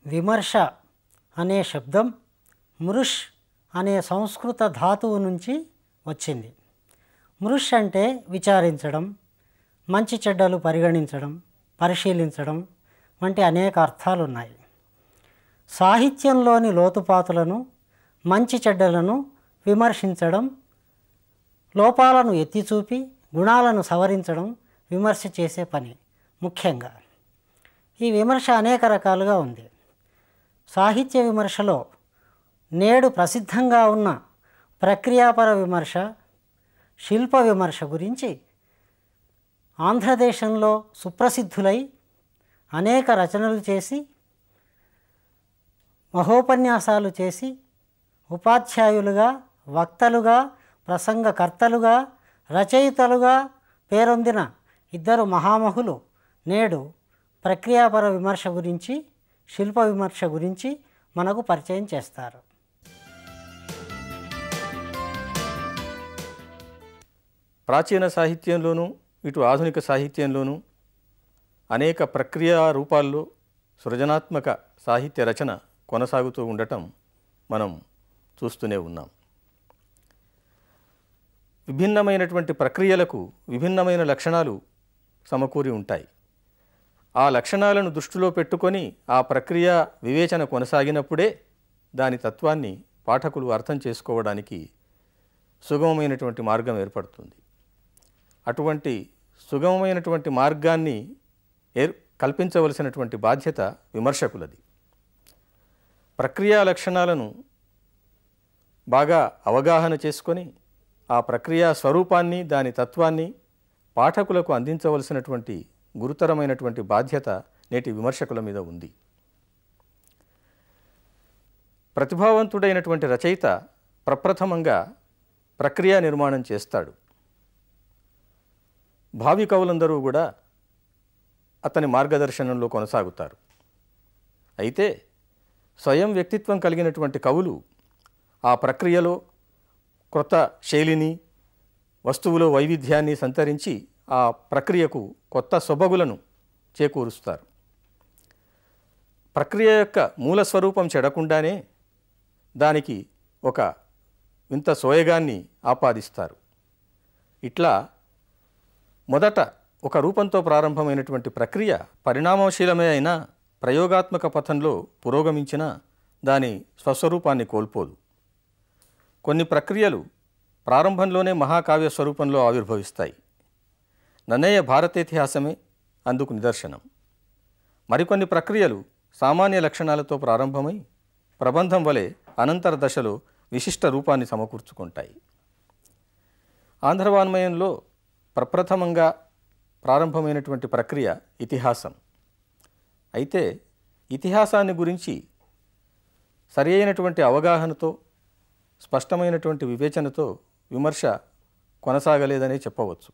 విమర్శ అనే శబ్దం మృష్ అనే సంస్కృత ధాతువు నుంచి వచ్చింది. మృష్ అంటే విచారించడం, మంచి చెడ్డలు పరిగణించడం, పరిశీలించడం వంటి అనేక అర్థాలు ఉన్నాయి. సాహిత్యంలోని లోతుపాతులను, మంచి చెడ్డలను విమర్శించడం, లోపాలను ఎత్తిచూపి గుణాలను సవరించడం విమర్శ చేసే పని. ముఖ్యంగా ఈ విమర్శ అనేక రకాలుగా ఉంది. సాహిత్య విమర్శలో నేడు ప్రసిద్ధంగా ఉన్న ప్రక్రియాపర విమర్శ, శిల్ప విమర్శ గురించి ఆంధ్రదేశంలో సుప్రసిద్ధులై అనేక రచనలు చేసి, మహోపన్యాసాలు చేసి, ఉపాధ్యాయులుగా, వక్తలుగా, ప్రసంగకర్తలుగా, రచయితలుగా పేరొందిన ఇద్దరు మహామహులు నేడు ప్రక్రియాపర విమర్శ గురించి, శిల్ప విమర్శ గురించి మనకు పరిచయం చేస్తారు. ప్రాచీన సాహిత్యంలోనూ ఇటు ఆధునిక సాహిత్యంలోనూ అనేక ప్రక్రియా రూపాల్లో సృజనాత్మక సాహిత్య రచన కొనసాగుతూ ఉండటం మనం చూస్తూనే ఉన్నాం. విభిన్నమైనటువంటి ప్రక్రియలకు విభిన్నమైన లక్షణాలు సమకూరి ఉంటాయి. ఆ లక్షణాలను దృష్టిలో పెట్టుకొని ఆ ప్రక్రియ వివేచన కొనసాగినప్పుడే దాని తత్వాన్ని పాఠకులు అర్థం చేసుకోవడానికి సుగమమైనటువంటి మార్గం ఏర్పడుతుంది. అటువంటి సుగమమైనటువంటి మార్గాన్ని కల్పించవలసినటువంటి బాధ్యత విమర్శకులది. ప్రక్రియా లక్షణాలను బాగా అవగాహన చేసుకొని ఆ ప్రక్రియా స్వరూపాన్ని, దాని తత్వాన్ని పాఠకులకు అందించవలసినటువంటి గురుతరమైనటువంటి బాధ్యత నేటి విమర్శకుల మీద ఉంది. ప్రతిభావంతుడైనటువంటి రచయిత ప్రప్రథమంగా ప్రక్రియా నిర్మాణం చేస్తాడు. భావి కవులందరూ కూడా అతని మార్గదర్శనంలో కొనసాగుతారు. అయితే స్వయం వ్యక్తిత్వం కలిగినటువంటి కవులు ఆ ప్రక్రియలో క్రొత్త శైలిని, వస్తువులో వైవిధ్యాన్ని సంతరించి ఆ ప్రక్రియకు కొత్త సొబగులను చేకూరుస్తారు. ప్రక్రియ యొక్క మూల స్వరూపం చెడకుండానే దానికి ఒక వింత సోయగాన్ని ఆపాదిస్తారు. ఇట్లా మొదట ఒక రూపంతో ప్రారంభమైనటువంటి ప్రక్రియ పరిణామశీలమే అయినా ప్రయోగాత్మక పథంలో పురోగమించిన దాని స్వస్వరూపాన్ని కోల్పోదు. కొన్ని ప్రక్రియలు ప్రారంభంలోనే మహాకావ్య స్వరూపంలో ఆవిర్భవిస్తాయి. నన్నయ్య భారతేతిహాసమే అందుకు నిదర్శనం. మరికొన్ని ప్రక్రియలు సామాన్య లక్షణాలతో ప్రారంభమై ప్రబంధం వలె అనంతర దశలో విశిష్ట రూపాన్ని సమకూర్చుకుంటాయి. ఆంధ్రవాన్మయంలో ప్రప్రథమంగా ప్రారంభమైనటువంటి ప్రక్రియ ఇతిహాసం. అయితే ఇతిహాసాన్ని గురించి సరి అయినటువంటి అవగాహనతో, స్పష్టమైనటువంటి వివేచనతో విమర్శ కొనసాగలేదనే చెప్పవచ్చు.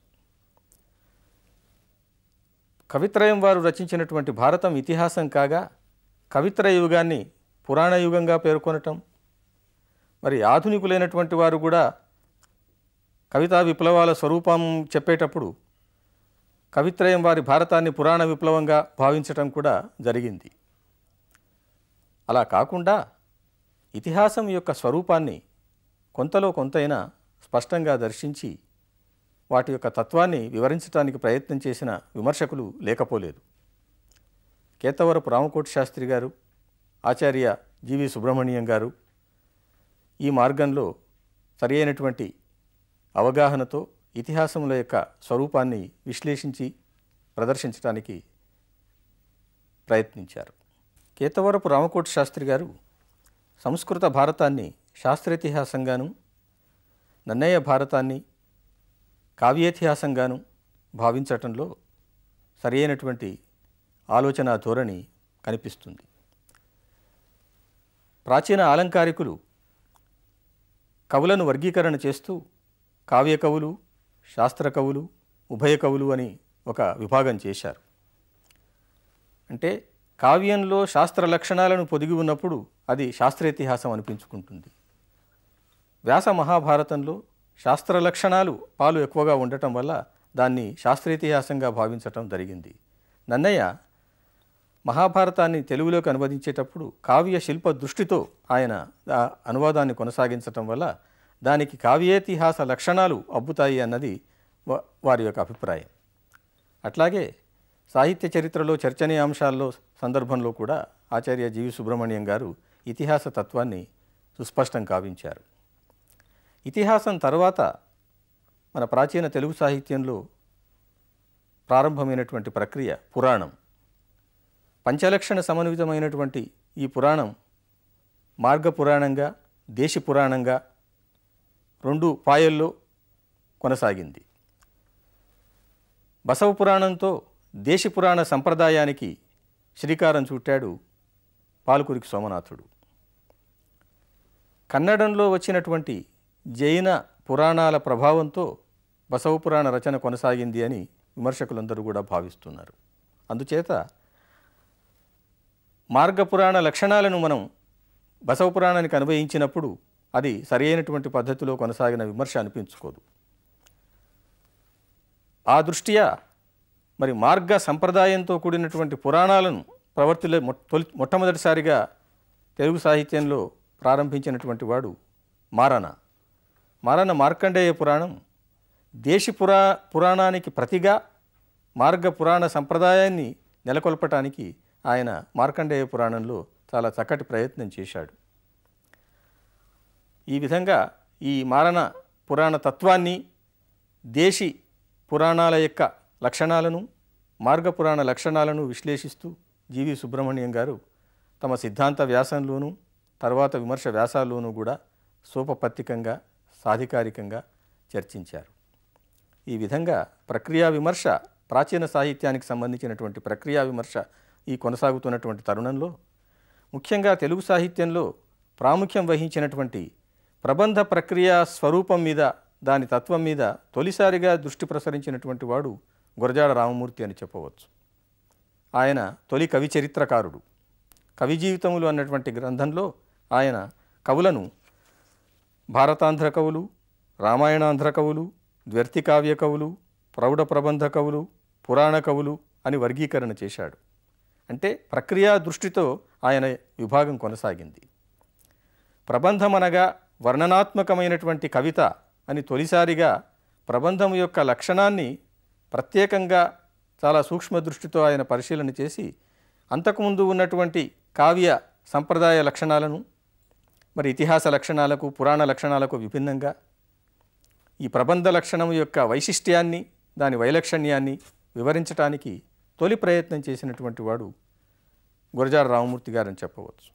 కవిత్రయం వారు రచించినటువంటి భారతం ఇతిహాసం కాగా కవిత్రయ యుగాన్ని పురాణ యుగంగా పేర్కొనటం, మరి ఆధునికులైనటువంటి వారు కూడా కవితా విప్లవాల స్వరూపం చెప్పేటప్పుడు కవిత్రయం వారి భారతాన్ని పురాణ విప్లవంగా భావించటం కూడా జరిగింది. అలా కాకుండా ఇతిహాసం యొక్క స్వరూపాన్ని కొంతలో కొంతైనా స్పష్టంగా దర్శించి వాటి యొక్క తత్వాన్ని వివరించడానికి ప్రయత్నం చేసిన విమర్శకులు లేకపోలేదు. కేతవరపు రామకోటి శాస్త్రి గారు, ఆచార్య జీవి సుబ్రహ్మణ్యం గారు ఈ మార్గంలో సరి అయినటువంటి అవగాహనతో ఇతిహాసముల యొక్క స్వరూపాన్ని విశ్లేషించి ప్రదర్శించడానికి ప్రయత్నించారు. కేతవరపు రామకోటి శాస్త్రి గారు సంస్కృత భారతాన్ని శాస్త్రేతిహాసంగాను, నన్నయ్య భారతాన్ని కావ్యేతిహాసంగాను భావించటంలో సరి అయినటువంటి ఆలోచన ధోరణి కనిపిస్తుంది. ప్రాచీన ఆలంకారికులు కవులను వర్గీకరణ చేస్తూ కావ్య కవులు, శాస్త్ర కవులు, ఉభయ కవులు అని ఒక విభాగం చేశారు. అంటే కావ్యంలో శాస్త్ర లక్షణాలను పొదిగి ఉన్నప్పుడు అది శాస్త్రేతిహాసం అనిపించుకుంటుంది. వ్యాస మహాభారతంలో శాస్త్ర లక్షణాలు పాలు ఎక్కువగా ఉండటం వల్ల దాన్ని శాస్త్రేతిహాసంగా భావించటం జరిగింది. నన్నయ్య మహాభారతాన్ని తెలుగులోకి అనువదించేటప్పుడు కావ్య శిల్ప దృష్టితో ఆయన ఆ అనువాదాన్ని కొనసాగించటం వల్ల దానికి కావ్యేతిహాస లక్షణాలు అబ్బుతాయి అన్నది వారి యొక్క అభిప్రాయం. అట్లాగే సాహిత్య చరిత్రలో చర్చనీయాంశాల్లో సందర్భంలో కూడా ఆచార్య జీవి సుబ్రహ్మణ్యం గారు ఇతిహాస తత్వాన్ని సుస్పష్టం కావించారు. ఇతిహాసం తర్వాత మన ప్రాచీన తెలుగు సాహిత్యంలో ప్రారంభమైనటువంటి ప్రక్రియ పురాణం. పంచలక్షణ సమన్వితమైనటువంటి ఈ పురాణం మార్గ పురాణంగా, దేశ పురాణంగా 2 పాయల్లో కొనసాగింది. బసవ పురాణంతో దేశ పురాణ సంప్రదాయానికి శ్రీకారం చుట్టాడు పాల్కురికి సోమనాథుడు. కన్నడంలో వచ్చినటువంటి జైన పురాణాల ప్రభావంతో బసవ పురాణ రచన కొనసాగింది అని విమర్శకులందరూ కూడా భావిస్తున్నారు. అందుచేత మార్గపురాణ లక్షణాలను మనం బసవ పురాణానికి అన్వయించినప్పుడు అది సరైనటువంటి పద్ధతిలో కొనసాగిన విమర్శ అనిపించుకోదు. ఆ దృష్ట్యా మరి మార్గ సంప్రదాయంతో కూడినటువంటి పురాణాలను ప్రవర్తిలో మొట్టమొదటిసారిగా తెలుగు సాహిత్యంలో ప్రారంభించినటువంటి వాడు మారన. మార్కండేయ పురాణం దేశి పురాణానికి ప్రతిగా మార్గ పురాణ సంప్రదాయాన్ని నెలకొల్పటానికి ఆయన మార్కండేయ పురాణంలో చాలా చక్కటి ప్రయత్నం చేశాడు. ఈ విధంగా ఈ మారణ పురాణ తత్వాన్ని, దేశీ పురాణాల యొక్క లక్షణాలను, మార్గ పురాణ లక్షణాలను విశ్లేషిస్తూ జీవి సుబ్రహ్మణ్యం గారు తమ సిద్ధాంత వ్యాసంలోనూ తర్వాత విమర్శ వ్యాసాల్లోనూ కూడా సోపపత్తికంగా, సాధికారికంగా చర్చించారు. ఈ విధంగా ప్రక్రియా విమర్శ, ప్రాచీన సాహిత్యానికి సంబంధించినటువంటి ప్రక్రియా విమర్శ ఈ కొనసాగుతున్నటువంటి తరుణంలో ముఖ్యంగా తెలుగు సాహిత్యంలో ప్రాముఖ్యం వహించినటువంటి ప్రబంధ ప్రక్రియ స్వరూపం మీద, దాని తత్వం మీద తొలిసారిగా దృష్టి ప్రసరించినటువంటి వాడు గురజాడ రామమూర్తి అని చెప్పవచ్చు. ఆయన తొలి కవి చరిత్రకారుడు. కవి జీవితములు అన్నటువంటి గ్రంథంలో ఆయన కవులను భారతాంధ్ర కవులు, రామాయణాంధ్ర కవులు, ద్వ్యర్థి కావ్య కవులు, ప్రౌఢ ప్రబంధ కవులు, పురాణ కవులు అని వర్గీకరణ చేశాడు. అంటే ప్రక్రియా దృష్టితో ఆయన విభాగం కొనసాగింది. ప్రబంధమనగా వర్ణనాత్మకమైనటువంటి కవిత అని తొలిసారిగా ప్రబంధం యొక్క లక్షణాన్ని ప్రత్యేకంగా చాలా సూక్ష్మ దృష్టితో ఆయన పరిశీలన చేసి అంతకుముందు ఉన్నటువంటి కావ్య సంప్రదాయ లక్షణాలను, మరి ఇతిహాస లక్షణాలకు, పురాణ లక్షణాలకు విభిన్నంగా ఈ ప్రబంధ లక్షణం యొక్క వైశిష్ట్యాన్ని, దాని వైలక్షణ్యాన్ని వివరించడానికి తొలి ప్రయత్నం చేసినటువంటి వాడు గురజాడ రామమూర్తి గారని చెప్పవచ్చు.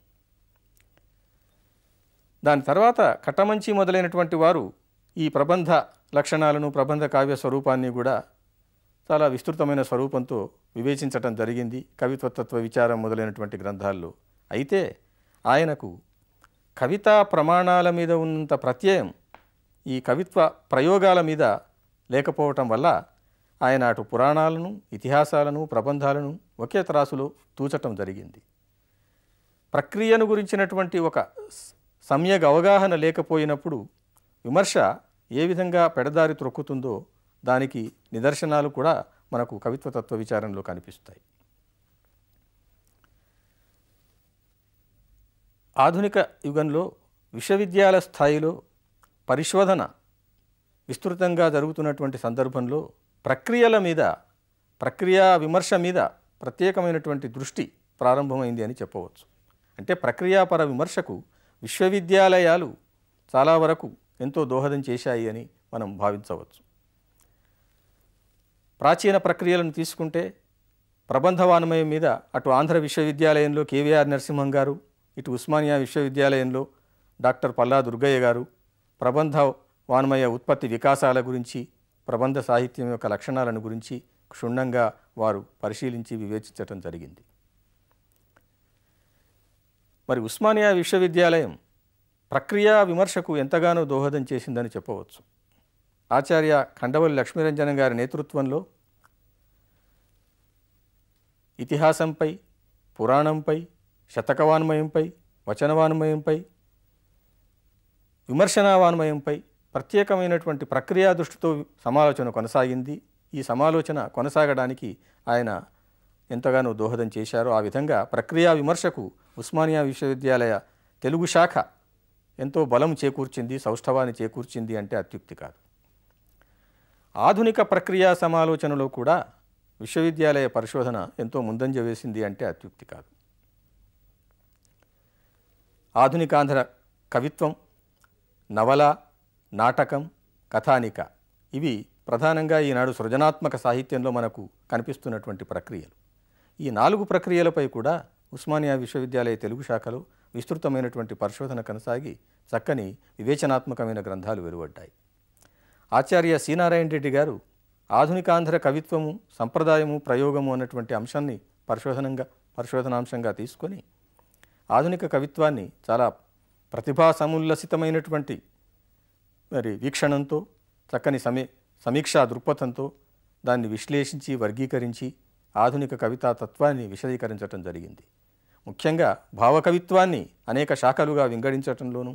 దాని తర్వాత కట్టమంచి మొదలైనటువంటి వారు ఈ ప్రబంధ లక్షణాలను, ప్రబంధ కావ్య స్వరూపాన్ని కూడా చాలా విస్తృతమైన స్వరూపంతో వివేచించటం జరిగింది కవిత్వతత్వ విచారం మొదలైనటువంటి గ్రంథాల్లో. అయితే ఆయనకు కవితా ప్రమాణాల మీద ఉన్నంత ప్రత్యయం ఈ కవిత్వ ప్రయోగాల మీద లేకపోవటం వల్ల ఆయన అటు పురాణాలను, ఇతిహాసాలను, ప్రబంధాలను ఒకే త్రాసులో తూచటం జరిగింది. ప్రక్రియను గురించినటువంటి ఒక సమ్యక్ అవగాహన లేకపోయినప్పుడు విమర్శ ఏ విధంగా పెడదారి త్రొక్కుతుందో దానికి నిదర్శనాలు కూడా మనకు కవిత్వతత్వ విచారంలో కనిపిస్తాయి. ఆధునిక యుగంలో విశ్వవిద్యాలయ స్థాయిలో పరిశోధన విస్తృతంగా జరుగుతున్నటువంటి సందర్భంలో ప్రక్రియల మీద, ప్రక్రియా విమర్శ మీద ప్రత్యేకమైనటువంటి దృష్టి ప్రారంభమైంది అని చెప్పవచ్చు. అంటే ప్రక్రియాపర విమర్శకు విశ్వవిద్యాలయాలు చాలా వరకు ఎంతో దోహదం చేశాయి అని మనం భావించవచ్చు. ప్రాచీన ప్రక్రియలను తీసుకుంటే ప్రబంధవాన్మయం మీద అటు ఆంధ్ర విశ్వవిద్యాలయంలో కేవీఆర్ నరసింహం గారు, ఇటు ఉస్మానియా విశ్వవిద్యాలయంలో డాక్టర్ పల్లా దుర్గయ్య గారు ప్రబంధ వాన్మయ ఉత్పత్తి వికాసాల గురించి, ప్రబంధ సాహిత్యం యొక్క లక్షణాలను గురించి క్షుణ్ణంగా వారు పరిశీలించి వివేచించటం జరిగింది. మరి ఉస్మానియా విశ్వవిద్యాలయం ప్రక్రియా విమర్శకు ఎంతగానో దోహదం చేసిందని చెప్పవచ్చు. ఆచార్య ఖండవల్లి లక్ష్మీరంజనం గారి నేతృత్వంలో ఇతిహాసంపై, పురాణంపై, శతకవాన్మయంపై, వచనవాన్మయంపై, విమర్శనావాన్మయంపై ప్రత్యేకమైనటువంటి ప్రక్రియా దృష్టితో సమాలోచన కొనసాగింది. ఈ సమాలోచన కొనసాగడానికి ఆయన ఎంతగానో దోహదం చేశారో ఆ విధంగా ప్రక్రియా విమర్శకు ఉస్మానియా విశ్వవిద్యాలయ తెలుగు శాఖ ఎంతో బలం చేకూర్చింది, సౌష్ఠవాన్ని చేకూర్చింది అంటే అత్యుక్తి కాదు. ఆధునిక ప్రక్రియా సమాలోచనలో కూడా విశ్వవిద్యాలయ పరిశోధన ఎంతో ముందంజ వేసింది అంటే అత్యుక్తి కాదు. ఆధునికాంధ్ర కవిత్వం, నవల, నాటకం, కథానిక ఇవి ప్రధానంగా ఈనాడు సృజనాత్మక సాహిత్యంలో మనకు కనిపిస్తున్నటువంటి ప్రక్రియలు. ఈ 4 ప్రక్రియలపై కూడా ఉస్మానియా విశ్వవిద్యాలయ తెలుగు శాఖలో విస్తృతమైనటువంటి పరిశోధన కొనసాగి చక్కని వివేచనాత్మకమైన గ్రంథాలు వెలువడ్డాయి. ఆచార్య సి నారాయణ రెడ్డి గారు ఆధునికాంధ్ర కవిత్వము, సంప్రదాయము, ప్రయోగము అన్నటువంటి అంశాన్ని పరిశోధనాంశంగా తీసుకొని ఆధునిక కవిత్వాన్ని చాలా ప్రతిభా సముల్లసితమైనటువంటి వీక్షణంతో, చక్కని సమీక్షా దృక్పథంతో దాన్ని విశ్లేషించి వర్గీకరించి ఆధునిక కవితా తత్వాన్ని విశదీకరించటం జరిగింది. ముఖ్యంగా భావకవిత్వాన్ని అనేక శాఖలుగా వింగడించటంలోనూ,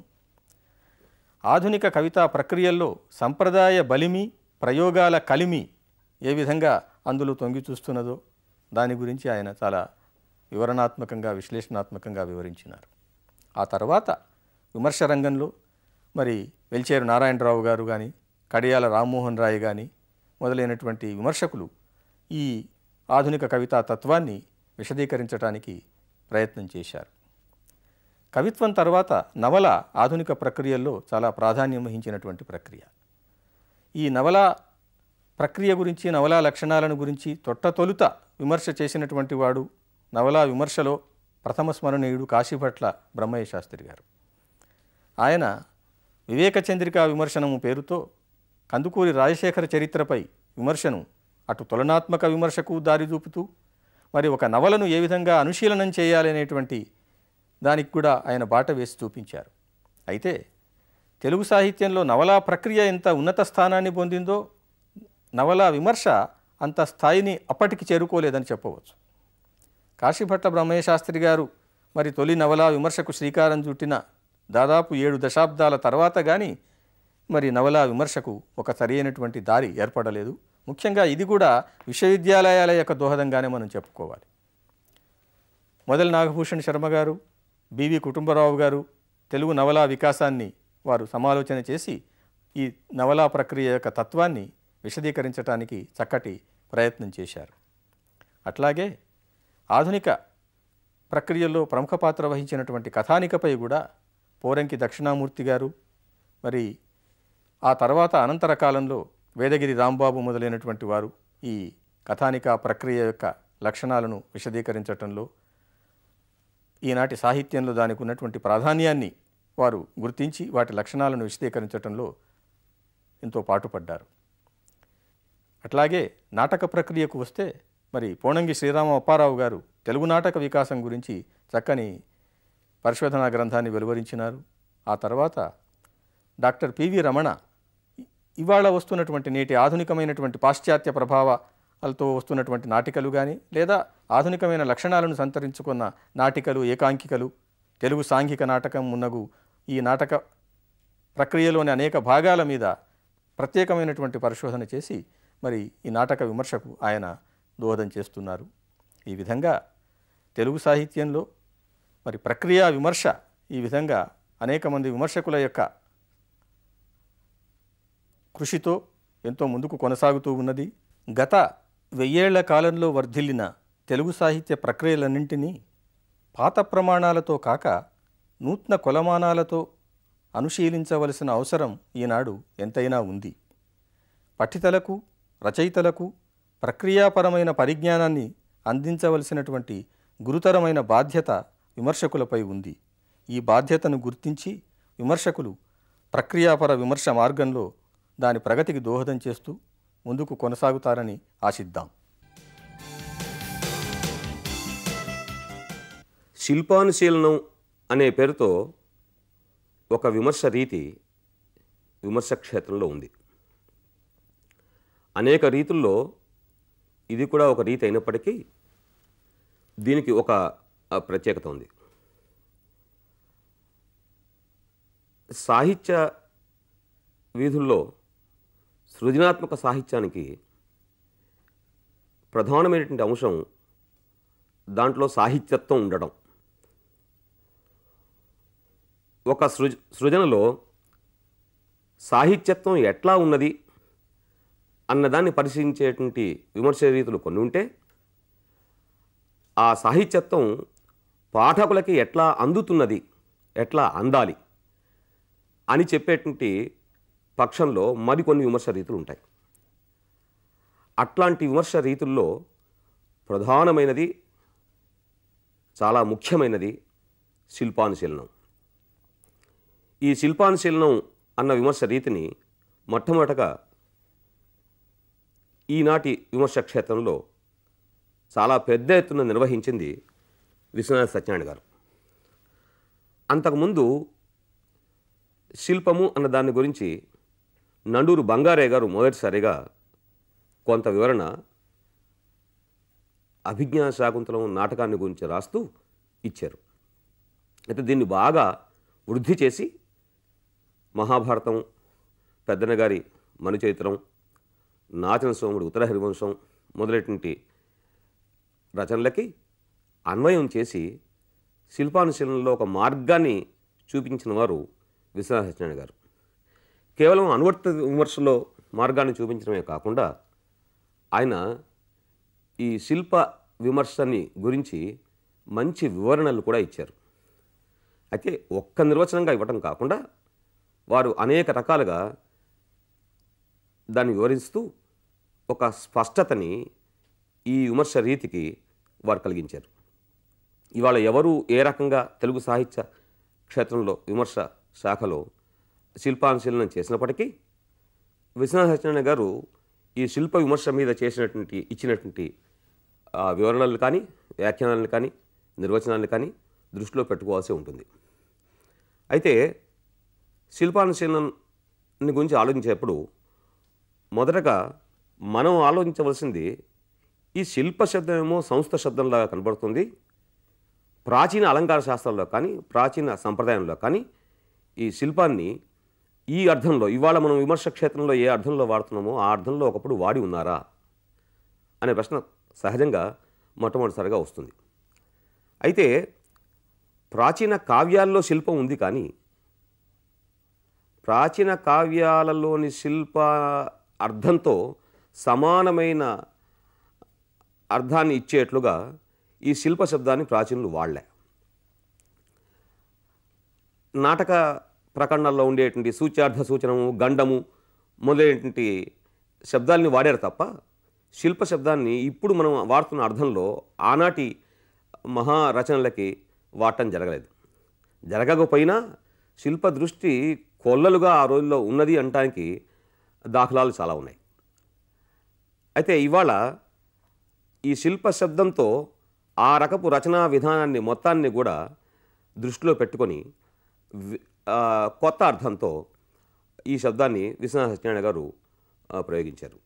ఆధునిక కవితా ప్రక్రియల్లో సంప్రదాయ బలిమి, ప్రయోగాల కలిమి ఏ విధంగా అందులో తొంగి చూస్తున్నదో దాని గురించి ఆయన చాలా వివరణాత్మకంగా, విశ్లేషణాత్మకంగా వివరించినారు. ఆ తర్వాత విమర్శ రంగంలో వెల్చేరు నారాయణరావు గారు కానీ, కడియాల రామ్మోహన్ రాయ్ కానీ మొదలైనటువంటి విమర్శకులు ఈ ఆధునిక కవితా తత్వాన్ని విశదీకరించడానికి ప్రయత్నం చేశారు. కవిత్వం తర్వాత నవల ఆధునిక ప్రక్రియల్లో చాలా ప్రాధాన్యం వహించినటువంటి ప్రక్రియ. ఈ నవల ప్రక్రియ గురించి, నవలా లక్షణాలను గురించి తొలుత విమర్శ చేసినటువంటి వాడు, నవలా విమర్శలో ప్రథమ స్మరణీయుడు కాశీభట్ల బ్రహ్మయ్య శాస్త్రి గారు. ఆయన వివేక చంద్రికా విమర్శనము పేరుతో కందుకూరి రాజశేఖర చరిత్రపై విమర్శను అటు తులనాత్మక విమర్శకు దారి చూపుతూ ఒక నవలను ఏ విధంగా అనుశీలనం చేయాలనేటువంటి దానికి కూడా ఆయన బాట వేసి చూపించారు. అయితే తెలుగు సాహిత్యంలో నవలా ప్రక్రియ ఎంత ఉన్నత స్థానాన్ని పొందిందో నవలా విమర్శ అంత స్థాయిని అప్పటికి చేరుకోలేదని చెప్పవచ్చు. కాశీభట్ల బ్రహ్మయ్య శాస్త్రి గారు తొలి నవలా విమర్శకు శ్రీకారం చుట్టిన దాదాపు 7 దశాబ్దాల తర్వాత కానీ నవలా విమర్శకు ఒక సరైనటువంటి దారి ఏర్పడలేదు. ముఖ్యంగా ఇది కూడా విశ్వవిద్యాలయాల యొక్క దోహదంగానే మనం చెప్పుకోవాలి. మొదలు నాగభూషణ్ శర్మ గారు, బివి కుటుంబరావు గారు తెలుగు నవలా వికాసాన్ని వారు సమాలోచన చేసి ఈ నవలా ప్రక్రియ యొక్క తత్వాన్ని విశదీకరించడానికి చక్కటి ప్రయత్నం చేశారు. అట్లాగే ఆధునిక ప్రక్రియలో ప్రముఖ పాత్ర వహించినటువంటి కథానికపై కూడా పోరంకి దక్షిణామూర్తి గారు, ఆ తర్వాత అనంతర కాలంలో వేదగిరి రాంబాబు మొదలైనటువంటి వారు ఈ కథానిక ప్రక్రియ యొక్క లక్షణాలను విశదీకరించటంలో, ఈనాటి సాహిత్యంలో దానికి ఉన్నటువంటి ప్రాధాన్యాన్ని వారు గుర్తించి వాటి లక్షణాలను విశదీకరించటంలో ఎంతో పాటుపడ్డారు. అట్లాగే నాటక ప్రక్రియకు వస్తే పోణంగి శ్రీరామ అప్పారావు గారు తెలుగు నాటక వికాసం గురించి చక్కని పరిశోధనా గ్రంథాన్ని వెలువరించినారు. ఆ తర్వాత డాక్టర్ పివి రమణ ఇవాళ వస్తున్నటువంటి నేటి ఆధునికమైనటువంటి పాశ్చాత్య ప్రభావాలతో వస్తున్నటువంటి నాటికలు కానీ, లేదా ఆధునికమైన లక్షణాలను సంతరించుకున్న నాటికలు, ఏకాంకికలు, తెలుగు సాంఘిక నాటకం మున్నగు ఈ నాటక ప్రక్రియలోని అనేక భాగాల మీద ప్రత్యేకమైనటువంటి పరిశోధన చేసి ఈ నాటక విమర్శకు ఆయన దోహదం చేస్తున్నారు. ఈ విధంగా తెలుగు సాహిత్యంలో ప్రక్రియా విమర్శ ఈ విధంగా అనేక మంది విమర్శకుల యొక్క కృషితో ఎంతో ముందుకు కొనసాగుతూ ఉన్నది. గత 1000 ఏళ్ల కాలంలో వర్ధిల్లిన తెలుగు సాహిత్య ప్రక్రియలన్నింటినీ పాత ప్రమాణాలతో కాక నూతన కొలమానాలతో అనుశీలించవలసిన అవసరం ఈనాడు ఎంతైనా ఉంది. పఠితలకు, రచయితలకు ప్రక్రియాపరమైన పరిజ్ఞానాన్ని అందించవలసినటువంటి గురుతరమైన బాధ్యత విమర్శకులపై ఉంది. ఈ బాధ్యతను గుర్తించి విమర్శకులు ప్రక్రియాపర విమర్శ మార్గంలో దాని ప్రగతికి దోహదం చేస్తూ ముందుకు కొనసాగుతారని ఆశిద్దాం. శిల్పానుశీలనం అనే పేరుతో ఒక విమర్శ రీతి విమర్శ క్షేత్రంలో ఉంది. అనేక రీతుల్లో ఇది కూడా ఒక రీతి అయినప్పటికీ దీనికి ఒక ప్రత్యేకత ఉంది. సాహిత్య వీధుల్లో సృజనాత్మక సాహిత్యానికి ప్రధానమైనటువంటి అంశం దాంట్లో సాహిత్యత్వం ఉండడం. ఒక సృజనలో సాహిత్యత్వం ఎట్లా ఉన్నది అన్నదాన్ని పరిశీలించేటువంటి విమర్శ రీతులు కొన్ని ఉంటే, ఆ సాహిత్యత్వం పాఠకులకి ఎట్లా అందుతున్నది, ఎట్లా అందాలి అని చెప్పేటువంటి పక్షంలో మరికొన్ని విమర్శ రీతులు ఉంటాయి. అట్లాంటి విమర్శ రీతుల్లో ప్రధానమైనది, చాలా ముఖ్యమైనది శిల్పానుశీలనం. ఈ శిల్పానుశీలనం అన్న విమర్శ రీతిని మొట్టమొదటగా ఈనాటి విమర్శ క్షేత్రంలో చాలా పెద్ద ఎత్తున నిర్వహించింది విశ్వనాథ సత్యనారాయణ గారు. అంతకుముందు శిల్పము అన్న దాని గురించి నండూరు బంగారయ్య గారు మొదటిసారిగా కొంత వివరణ అభిజ్ఞా శాకుంతలం నాటకాన్ని గురించి రాస్తూ ఇచ్చారు. అయితే దీన్ని బాగా వృద్ధి చేసి మహాభారతం, పెద్దన గారి మనుచరిత్రం, నాచన సోముడు ఉత్తర హరివంశం మొదలైనటువంటి రచనలకి అన్వయం చేసి శిల్పానుశీలనలో ఒక మార్గాన్ని చూపించిన వారు విశ్వనాథ సత్యనారాయణ గారు. కేవలం అనువర్తిత విమర్శలో మార్గాన్ని చూపించడమే కాకుండా ఆయన ఈ శిల్ప విమర్శని గురించి మంచి వివరణలు కూడా ఇచ్చారు. అయితే ఒక్క నిర్వచనంగా ఇవ్వటం కాకుండా వారు అనేక రకాలుగా దాన్ని వివరిస్తూ ఒక స్పష్టతని ఈ విమర్శ రీతికి వారు కలిగించారు. ఇవాళ ఎవరు ఏ రకంగా తెలుగు సాహిత్య క్షేత్రంలో విమర్శ శాఖలో శిల్పానుశీలనం చేసినప్పటికీ విశ్వనాథ సత్యనారాయణ గారు ఈ శిల్ప విమర్శ మీద ఇచ్చినటువంటి వివరణలు కానీ, వ్యాఖ్యానాలను కానీ, నిర్వచనాలను కానీ దృష్టిలో పెట్టుకోవాల్సి ఉంటుంది. అయితే శిల్పానుశీలనాన్ని గురించి ఆలోచించేప్పుడు మొదటగా మనం ఆలోచించవలసింది, ఈ శిల్ప శబ్దమేమో సంస్థ శబ్దంలాగా కనబడుతుంది. ప్రాచీన అలంకార శాస్త్రాల్లో కానీ, ప్రాచీన సంప్రదాయంలో కానీ ఈ శిల్పాన్ని ఈ అర్థంలో, ఇవాళ మనం విమర్శ క్షేత్రంలో ఏ అర్థంలో వాడుతున్నామో ఆ అర్థంలో ఒకప్పుడు వాడి ఉన్నారా అనే ప్రశ్న సహజంగా మొట్టమొదటిసారిగా వస్తుంది. అయితే ప్రాచీన కావ్యాల్లో శిల్పం ఉంది, కానీ ప్రాచీన కావ్యాలలోని శిల్ప అర్థంతో సమానమైన అర్థాన్ని ఇచ్చేట్లుగా ఈ శిల్ప శబ్దాన్ని ప్రాచీనులు వాడలే. నాటక ప్రకరణల్లో ఉండేటువంటి సూచ్యార్థ సూచనము, గండము మొదలైనటువంటి శబ్దాలని వాడారు తప్ప శిల్ప శబ్దాన్ని ఇప్పుడు మనం వాడుతున్న అర్థంలో ఆనాటి మహారచనలకి వాడటం జరగలేదు. జరగకపోయినా శిల్ప దృష్టి కొల్లలుగా ఆ రోజుల్లో ఉన్నది అనటానికి దాఖలాలు చాలా ఉన్నాయి. అయితే ఇవాళ ఈ శిల్ప శబ్దంతో ఆ రకపు రచనా విధానాన్ని మొత్తాన్ని కూడా దృష్టిలో పెట్టుకొని కొత్త అర్థంతో ఈ శబ్దాన్ని విశ్వనాథ సత్యనారాయణ గారు ప్రయోగించారు.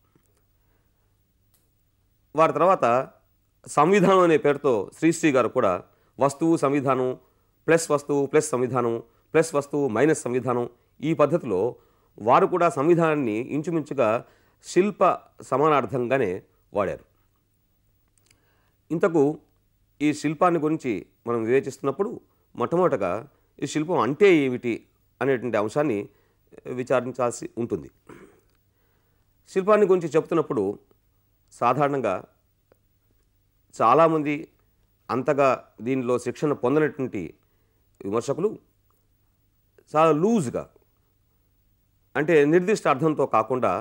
వారి తర్వాత సంవిధానం అనే పేరుతో శ్రీశ్రీ గారు కూడా వస్తువు సంవిధానం ప్లస్ వస్తువు ప్లస్ సంవిధానం ప్లస్ వస్తువు మైనస్ సంవిధానం, ఈ పద్ధతిలో వారు కూడా సంవిధానాన్ని ఇంచుమించుగా శిల్ప సమానార్థంగానే వాడారు. ఇంతకు ఈ శిల్పాన్ని గురించి మనం వివేచిస్తున్నప్పుడు మొట్టమొదటగా ఈ శిల్పం అంటే ఏమిటి అనేటువంటి అంశాన్ని విచారించాల్సి ఉంటుంది. శిల్పాన్ని గురించి చెప్తున్నప్పుడు సాధారణంగా చాలామంది అంతగా దీనిలో శిక్షణ పొందినటువంటి విమర్శకులు చాలా లూజ్గా, అంటే నిర్దిష్ట అర్థంతో కాకుండా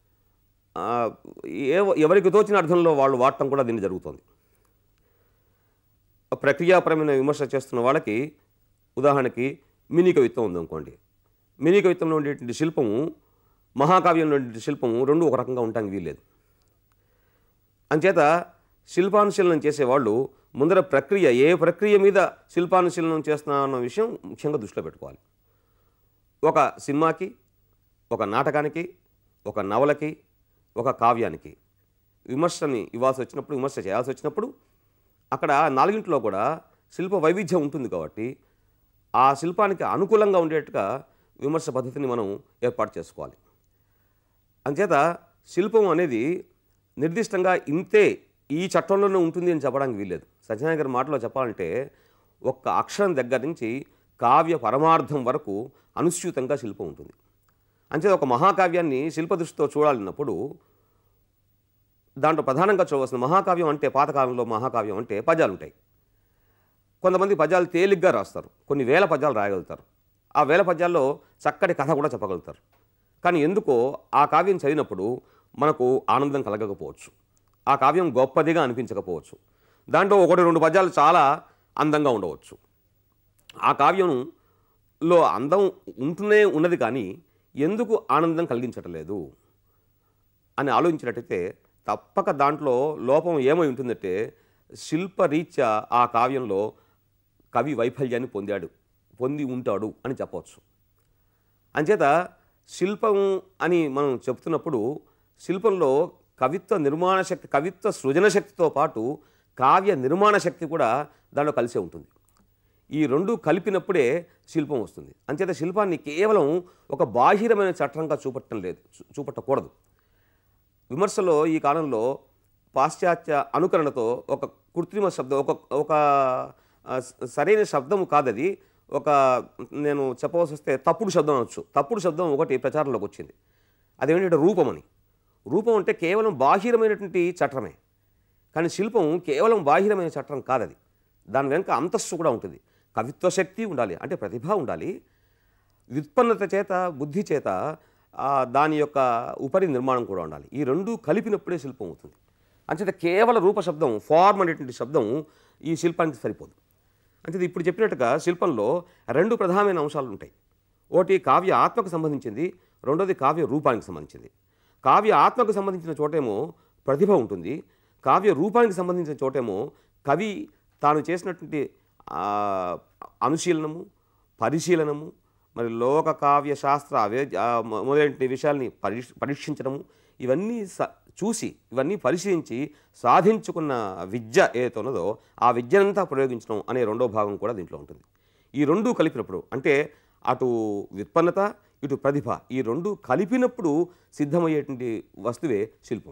ఎవరికి తోచిన అర్థంలో వాళ్ళు వాడటం కూడా దీన్ని జరుగుతుంది. ప్రక్రియాపరమైన విమర్శ చేస్తున్న వాళ్ళకి ఉదాహరణకి మినీ కవిత్వం ఉందనుకోండి. మినీ కవిత్వంలో ఉండేటువంటి శిల్పము, మహాకావ్యంలో ఉండేటువంటి శిల్పము రెండు ఒక రకంగా ఉండటానికి వీల్లేదు. అంచేత శిల్పానుశీలనం చేసేవాళ్ళు ముందర ప్రక్రియ, ఏ ప్రక్రియ మీద శిల్పానుశీలనం చేస్తున్నారన్న విషయం ముఖ్యంగా దృష్టిలో పెట్టుకోవాలి. ఒక సినిమాకి, ఒక నాటకానికి, ఒక నవలకి, ఒక కావ్యానికి విమర్శని ఇవ్వాల్సి వచ్చినప్పుడు, విమర్శ చేయాల్సి వచ్చినప్పుడు అక్కడ నాలుగింటిలో కూడా శిల్ప వైవిధ్యం ఉంటుంది. కాబట్టి ఆ శిల్పానికి అనుకూలంగా ఉండేట్టుగా విమర్శ పద్ధతిని మనం ఏర్పాటు చేసుకోవాలి. అంచేత శిల్పం అనేది నిర్దిష్టంగా ఇంతే ఈ చట్టంలోనే ఉంటుంది అని చెప్పడానికి వీల్లేదు. సత్యనారాయణ గారి మాటలో చెప్పాలంటే ఒక్క అక్షరం దగ్గర నుంచి కావ్య పరమార్థం వరకు అనుస్యూతంగా శిల్పం ఉంటుంది. అంతే ఒక మహాకావ్యాన్ని శిల్ప దృష్టితో చూడాలన్నప్పుడు దాంట్లో ప్రధానంగా చూడవలసిన మహాకావ్యం అంటే పాతకాలంలో మహాకావ్యం అంటే పద్యాలు ఉంటాయి. కొంతమంది పద్యాలు తేలిగ్గా రాస్తారు, కొన్ని వేల పద్యాలు రాయగలుగుతారు, ఆ వేల పద్యాల్లో చక్కటి కథ కూడా చెప్పగలుగుతారు. కానీ ఎందుకో ఆ కావ్యం చదివినప్పుడు మనకు ఆనందం కలగకపోవచ్చు, ఆ కావ్యం గొప్పదిగా అనిపించకపోవచ్చు. దాంట్లో ఒకటి రెండు పద్యాలు చాలా అందంగా ఉండవచ్చు. ఆ కావ్యంలో అందం ఉంటూనే ఉన్నది కానీ ఎందుకు ఆనందం కలిగించటం లేదు అని ఆలోచించినట్టయితే తప్పక దాంట్లో లోపం ఏమై ఉంటుందంటే శిల్పరీత్యా ఆ కావ్యంలో కవి వైఫల్యాన్ని పొంది ఉంటాడు అని చెప్పవచ్చు. అంచేత శిల్పం అని మనం చెప్తున్నప్పుడు శిల్పంలో కవిత్వ నిర్మాణ శక్తి, కవిత్వ సృజన శక్తితో పాటు కావ్య నిర్మాణ శక్తి కూడా దాంట్లో కలిసే ఉంటుంది. ఈ రెండు కలిపినప్పుడే శిల్పం వస్తుంది. అంచేత శిల్పాన్ని కేవలం ఒక బాహిరమైన చట్టంగా చూపట్టకూడదు. విమర్శలో ఈ కాలంలో పాశ్చాత్య అనుకరణతో ఒక కృత్రిమ శబ్దం, ఒక సరైన శబ్దం కాదది, ఒక నేను చెప్పవలసి వస్తే తప్పుడు శబ్దం అనొచ్చు. తప్పుడు శబ్దం ఒకటి ప్రచారంలోకి వచ్చింది. అదేంటంటే రూపం అని. రూపం అంటే కేవలం బాహిరమైనటువంటి చట్టమే, కానీ శిల్పం కేవలం బాహిరమైన చట్టం కాదది. దాని వెనుక అంతస్తు కూడా ఉంటుంది. కవిత్వ శక్తి ఉండాలి, అంటే ప్రతిభ ఉండాలి, వ్యుత్పన్నత చేత, బుద్ధి చేత దాని యొక్క ఉపరి నిర్మాణం కూడా ఉండాలి. ఈ రెండు కలిపినప్పుడే శిల్పం అవుతుంది. అంచేత కేవల రూప శబ్దం, ఫార్మ్ అనేటువంటి శబ్దం ఈ శిల్పానికి సరిపోదు. అంచేత ఇప్పుడు చెప్పినట్టుగా శిల్పంలో రెండు ప్రధానమైన అంశాలు ఉంటాయి. ఒకటి కావ్య ఆత్మకు సంబంధించింది, రెండోది కావ్య రూపానికి సంబంధించింది. కావ్య ఆత్మకు సంబంధించిన చోటేమో ప్రతిభ ఉంటుంది, కావ్య రూపానికి సంబంధించిన చోటేమో కవి తాను చేసినటువంటి అనుశీలనము, పరిశీలనము, మరి లోక కావ్య శాస్త్ర మొదలైన విషయాల్ని పరీక్షించడము, ఇవన్నీ చూసి ఇవన్నీ పరిశీలించి సాధించుకున్న విద్య ఏదైతే ఉన్నదో ఆ విద్యనంతా ప్రయోగించడం అనే రెండో భాగం కూడా దీంట్లో ఉంటుంది. ఈ రెండు కలిపినప్పుడు, అంటే అటు వ్యుత్పన్నత ఇటు ప్రతిభ, ఈ రెండు కలిపినప్పుడు సిద్ధమయ్యేటువంటి వస్తువే శిల్పం.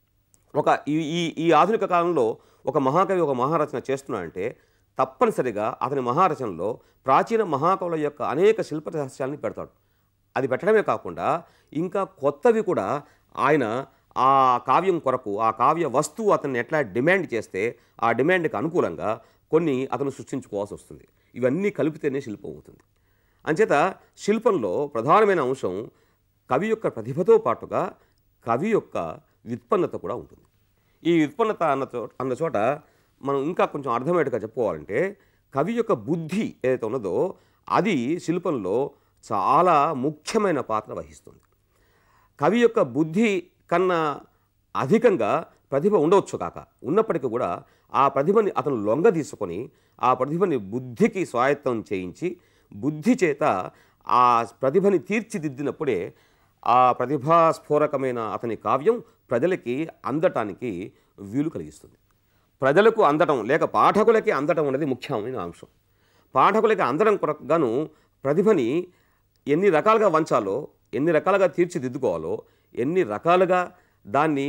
ఈ ఆధునిక కాలంలో ఒక మహాకవి ఒక మహారచన చేస్తున్నాడంటే తప్పనిసరిగా అతని మహారచనలో ప్రాచీన మహాకవుల యొక్క అనేక శిల్ప రహస్యాలని పెడతాడు. అది పెట్టడమే కాకుండా ఇంకా కొత్తవి కూడా ఆయన ఆ కావ్యం కొరకు, ఆ కావ్య వస్తువు అతన్ని ఎట్లా డిమాండ్ చేస్తే ఆ డిమాండ్కి అనుకూలంగా కొన్ని అతను సృష్టించుకోవాల్సి వస్తుంది. ఇవన్నీ కలిపితేనే శిల్పం అవుతుంది. అంచేత శిల్పంలో ప్రధానమైన అంశం కవి యొక్క ప్రతిభతో పాటుగా కవి యొక్క వ్యుత్పన్నత కూడా ఉంటుంది. ఈ వ్యుత్పన్నత అన్న చోట మనం ఇంకా కొంచెం అర్థమయ్యేట్టుగా చెప్పుకోవాలంటే కవి యొక్క బుద్ధి ఏదైతే ఉన్నదో అది శిల్పంలో చాలా ముఖ్యమైన పాత్ర వహిస్తుంది. కవి యొక్క బుద్ధి కన్నా అధికంగా ప్రతిభ ఉండవచ్చు కాక, ఉన్నప్పటికీ కూడా ఆ ప్రతిభని అతను లొంగ తీసుకొని ఆ ప్రతిభని బుద్ధికి స్వాయత్తం చేయించి బుద్ధి చేత ఆ ప్రతిభని తీర్చిదిద్దినప్పుడే ఆ ప్రతిభాస్ఫోరకమైన అతని కావ్యం ప్రజలకి అందటానికి వీలు కలిగిస్తుంది. ప్రజలకు అందటం లేక పాఠకులకి అందటం అనేది ముఖ్యమైన అంశం. పాఠకులకి అందడం కొరకు గాను ప్రతిభని ఎన్ని రకాలుగా వంచాలో, ఎన్ని రకాలుగా తీర్చిదిద్దుకోవాలో, ఎన్ని రకాలుగా దాన్ని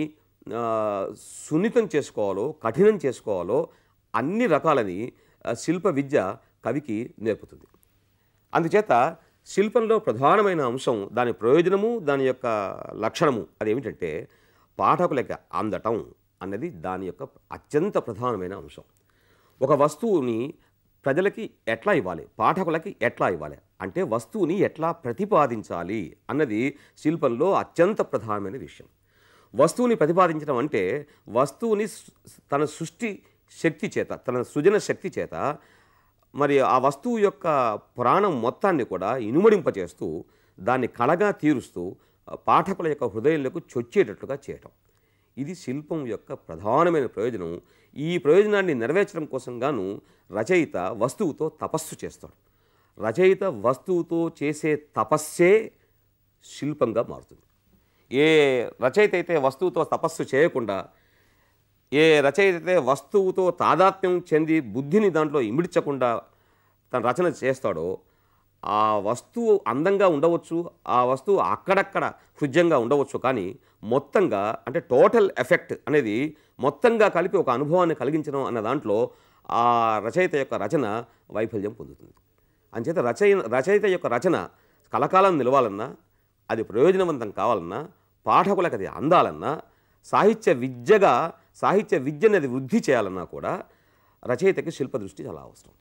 సున్నితం చేసుకోవాలో, కఠినం చేసుకోవాలో అన్ని రకాలని శిల్ప విద్య కవికి నేర్పుతుంది. అందుచేత శిల్పంలో ప్రధానమైన అంశం దాని ప్రయోజనము, దాని యొక్క లక్షణము అదేమిటంటే పాఠకులకి అందటం అన్నది దాని యొక్క అత్యంత ప్రధానమైన అంశం. ఒక వస్తువుని ప్రజలకి ఎట్లా ఇవ్వాలి, పాఠకులకి ఎట్లా ఇవ్వాలి అంటే వస్తువుని ఎట్లా ప్రతిపాదించాలి అన్నది శిల్పంలో అత్యంత ప్రధానమైన విషయం. వస్తువుని ప్రతిపాదించడం అంటే వస్తువుని తన సృష్టి శక్తి చేత, తన సృజన శక్తి చేత మరి ఆ వస్తువు యొక్క ప్రాణం మొత్తాన్ని కూడా ఇనుమడింపచేస్తూ దాన్ని కళగా తీరుస్తూ పాఠకుల యొక్క హృదయంలోకి చొచ్చేటట్లుగా చేయటం, ఇది శిల్పం యొక్క ప్రధానమైన ప్రయోజనం. ఈ ప్రయోజనాన్ని నెరవేర్చడం కోసం గాను రచయిత వస్తువుతో తపస్సు చేస్తాడు. రచయిత వస్తువుతో చేసే తపస్సే శిల్పంగా మారుతుంది. ఏ రచయిత అయితే వస్తువుతో తపస్సు చేయకుండా, ఏ రచయిత అయితే వస్తువుతో తాదాత్మ్యం చెంది బుద్ధిని దాంట్లో ఇమిడ్చకుండా తన రచన చేస్తాడో ఆ వస్తువు అందంగా ఉండవచ్చు, ఆ వస్తువు అక్కడక్కడ హృద్యంగా ఉండవచ్చు, కానీ మొత్తంగా అంటే టోటల్ ఎఫెక్ట్ అనేది మొత్తంగా కలిపి ఒక అనుభవాన్ని కలిగించడం అన్న దాంట్లో ఆ రచయిత యొక్క రచన వైఫల్యం పొందుతుంది. అంచేత రచయిత యొక్క రచన కలకాలం నిలవాలన్నా, అది ప్రయోజనవంతం కావాలన్నా, పాఠకులకు అది అందాలన్నా, సాహిత్య విద్యని అది వృద్ధి చేయాలన్నా కూడా రచయితకి శిల్ప దృష్టి చాలా అవసరం.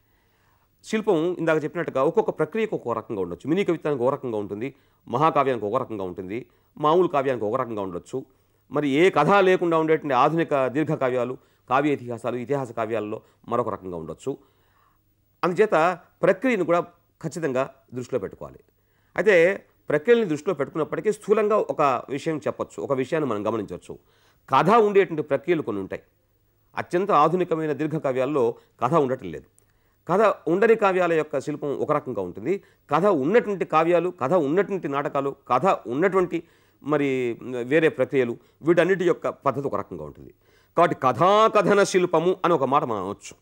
శిల్పం ఇందాక చెప్పినట్టుగా ఒక్కొక్క ప్రక్రియకు ఒక్కొక్క రకంగా ఉండొచ్చు. మినీ కవిత్వానికి ఒక రకంగా ఉంటుంది, మహాకావ్యానికి ఒక రకంగా ఉంటుంది, మామూలు కావ్యానికి ఒక రకంగా ఉండొచ్చు. మరి ఏ కథ లేకుండా ఉండేటువంటి ఆధునిక దీర్ఘకావ్యాలు, కావ్య ఇతిహాసాలు, ఇతిహాస కావ్యాల్లో మరొక రకంగా ఉండొచ్చు. అందుచేత ప్రక్రియను కూడా ఖచ్చితంగా దృష్టిలో పెట్టుకోవాలి. అయితే ప్రక్రియని దృష్టిలో పెట్టుకున్నప్పటికీ స్థూలంగా ఒక విషయం చెప్పొచ్చు, ఒక విషయాన్ని మనం గమనించవచ్చు. కథ ఉండేటువంటి ప్రక్రియలు కొన్ని ఉంటాయి. అత్యంత ఆధునికమైన దీర్ఘకావ్యాల్లో కథ ఉండటం లేదు. కథ ఉండని కావ్యాల యొక్క శిల్పం ఒక రకంగా ఉంటుంది. కథ ఉన్నటువంటి కావ్యాలు, కథ ఉన్నటువంటి నాటకాలు, కథ ఉన్నటువంటి మరి వేరే ప్రక్రియలు, వీటన్నిటి యొక్క పద్ధతి ఒక రకంగా ఉంటుంది. కాబట్టి కథాకథన శిల్పము అని ఒక మాట మనం అనవచ్చు.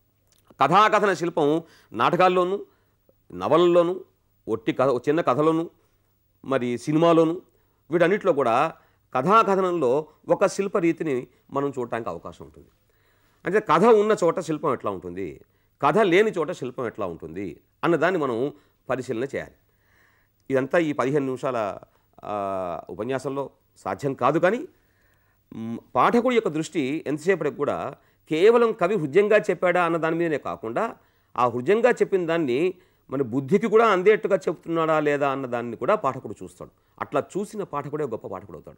కథాకథన శిల్పం నాటకాల్లోనూ, నవలల్లోనూ, చిన్న కథలోనూ, మరి సినిమాలోనూ, వీటన్నిటిలో కూడా కథాకథనంలో ఒక శిల్ప రీతిని మనం చూడటానికి అవకాశం ఉంటుంది. అంటే కథ ఉన్న చోట శిల్పం ఎట్లా ఉంటుంది, కథ లేని చోట శిల్పం ఎట్లా ఉంటుంది అన్నదాన్ని మనం పరిశీలన చేయాలి. ఇదంతా ఈ 15 నిమిషాల ఉపన్యాసంలో సాధ్యం కాదు. కానీ పాఠకుడి యొక్క దృష్టి ఎంతసేపటికి కూడా కేవలం కవి హృదయంగా చెప్పాడా అన్న దాని మీదనే కాకుండా, ఆ హృదయంగా చెప్పిన దాన్ని మన బుద్ధికి కూడా అందేట్టుగా చెప్తున్నాడా లేదా అన్న దాన్ని కూడా పాఠకుడు చూస్తాడు. అట్లా చూసిన పాఠకుడే గొప్ప పాఠకుడు అవుతాడు.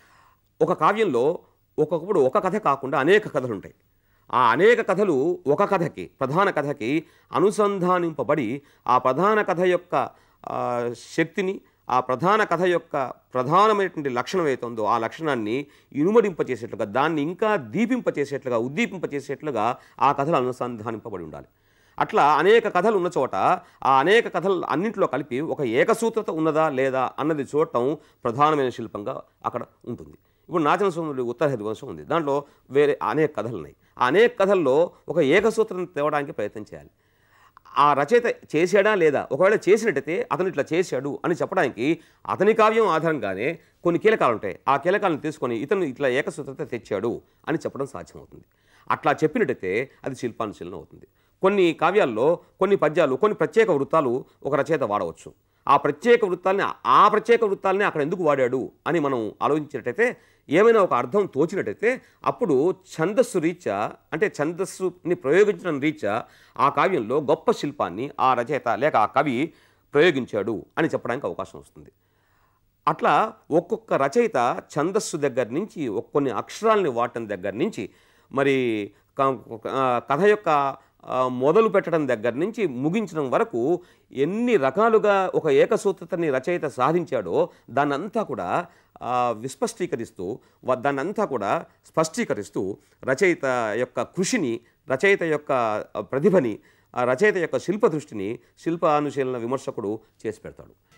ఒక కావ్యంలో ఒక్కొక్కప్పుడు ఒక కథ కాకుండా అనేక కథలు ఉంటాయి. ఆ అనేక కథలు ఒక కథకి, ప్రధాన కథకి అనుసంధానింపబడి ఆ ప్రధాన కథ యొక్క శక్తిని, ఆ ప్రధాన కథ యొక్క ప్రధానమైనటువంటి లక్షణం ఏతుందో ఆ లక్షణాన్ని ఇనుమడింపచేసేట్లుగా, దాన్ని ఇంకా దీపింపచేసేట్లుగా, ఉద్దీపింపచేసేట్లుగా ఆ కథలు అనుసంధానింపబడి ఉండాలి. అట్లా అనేక కథలు ఉన్న చోట ఆ అనేక కథలు అన్నింటిలో కలిపి ఒక ఏకసూత్రత ఉన్నదా లేదా అన్నది చూడటం ప్రధానమైన శిల్పంగా అక్కడ ఉంటుంది. ఇప్పుడు నాచన సోముడి ఉత్తర హరివంశం ఉంది, దాంట్లో వేరే అనేక కథలు ఉన్నాయి. ఆ అనేక కథల్లో ఒక ఏకసూత్రం తేవడానికి ప్రయత్నం చేయాలి. ఆ రచయిత చేశాడా లేదా, ఒకవేళ చేసినట్టయితే అతను ఇట్లా చేశాడు అని చెప్పడానికి అతని కావ్యం ఆధారంగానే కొన్ని కీలకాలు ఉంటాయి. ఆ కీలకాలను తీసుకొని ఇతను ఇట్లా ఏకసూత్రత తెచ్చాడు అని చెప్పడం సాధ్యమవుతుంది. అట్లా చెప్పినట్టయితే అది శిల్పానుశీలన అవుతుంది. కొన్ని కావ్యాల్లో కొన్ని పద్యాలు, కొన్ని ప్రత్యేక వృత్తాలు ఒక రచయిత వాడవచ్చు. ఆ ప్రత్యేక వృత్తాలని అక్కడ ఎందుకు వాడాడు అని మనం ఆలోచించినట్టయితే, ఏమైనా ఒక అర్థం తోచినట్టయితే అప్పుడు ఛందస్సు రీత్యా, అంటే ఛందస్సుని ప్రయోగించడం రీత్యా ఆ కావ్యంలో గొప్ప శిల్పాన్ని ఆ రచయిత లేక ఆ కవి ప్రయోగించాడు అని చెప్పడానికి అవకాశం వస్తుంది. అట్లా ఒక్కొక్క రచయిత ఛందస్సు దగ్గర నుంచి, కొన్ని అక్షరాలని వాడటం దగ్గర నుంచి, మరి కథ యొక్క మొదలు పెట్టడం దగ్గర నుంచి ముగించడం వరకు ఎన్ని రకాలుగా ఒక ఏకసూత్రతని రచయిత సాధించాడో దాన్నంతా కూడా విస్పష్టీకరిస్తూ, దాన్నంతా కూడా స్పష్టీకరిస్తూ రచయిత యొక్క కృషిని, రచయిత యొక్క ప్రతిభని, రచయిత యొక్క శిల్ప దృష్టిని శిల్పానుశీలన విమర్శకుడు చేసి పెడతాడు.